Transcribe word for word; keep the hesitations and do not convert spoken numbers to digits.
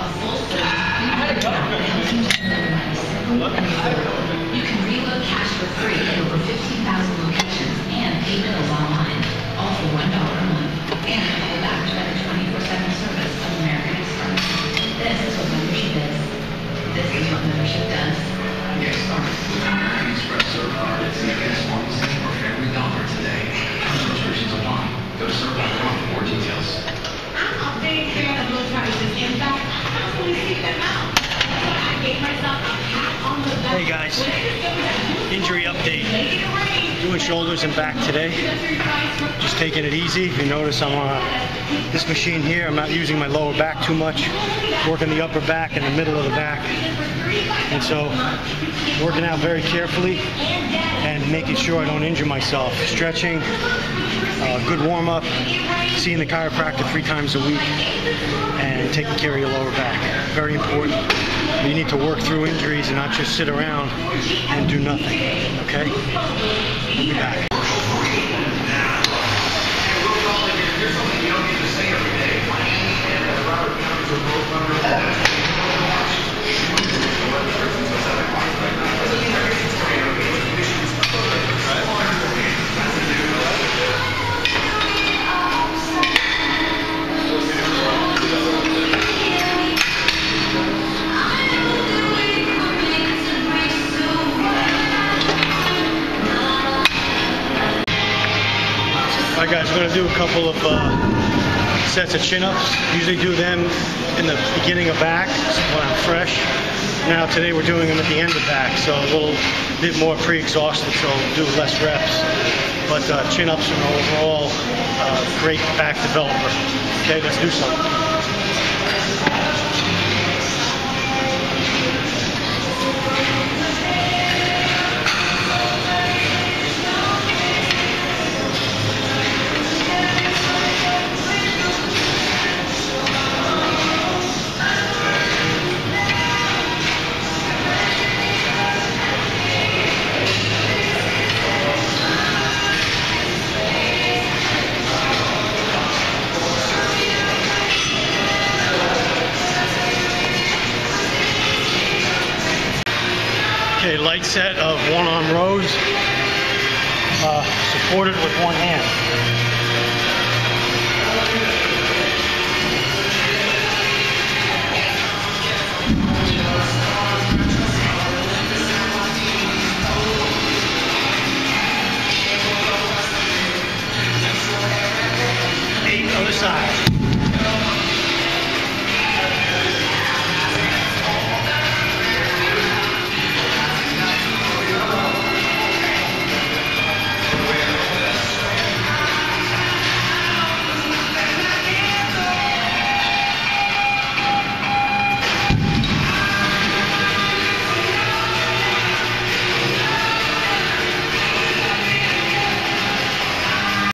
You can reload cash for free at over fifteen thousand locations and pay bills online, all for one dollar a month. And pull back by the twenty-four seven service of American Express. This is what membership is. This is what membership does. You're smart. American Express Serve Card at C V S Pharmacy or Family Dollar today. Some restrictions apply. Go to serve dot com for more details. I'm a big fan of low prices. In fact, I constantly seek them out. So I gave myself a pat on the back. Hey guys, injury update. Doing shoulders and back today. Just taking it easy. You notice I'm on uh, this machine here. I'm not using my lower back too much. Working the upper back and the middle of the back. And so, working out very carefully and making sure I don't injure myself. Stretching, uh, good warm up, seeing the chiropractor three times a week, and taking care of your lower back. Very important. You need to work through injuries and not just sit around and do nothing, okay? We'll be back. Alright guys, we're going to do a couple of uh, sets of chin-ups. Usually do them in the beginning of back when I'm fresh. Now today we're doing them at the end of back, so a little bit more pre-exhausted, so we'll do less reps. But uh, chin-ups are an overall uh, great back developer. Okay, let's do something. Okay, light set of one arm rows, uh, supported with one hand.